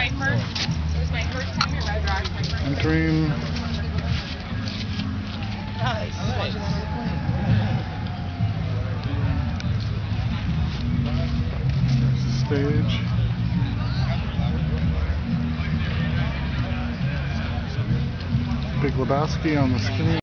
my first time at Red Rock. Entering. Nice. Stage. Big Lebowski on the screen.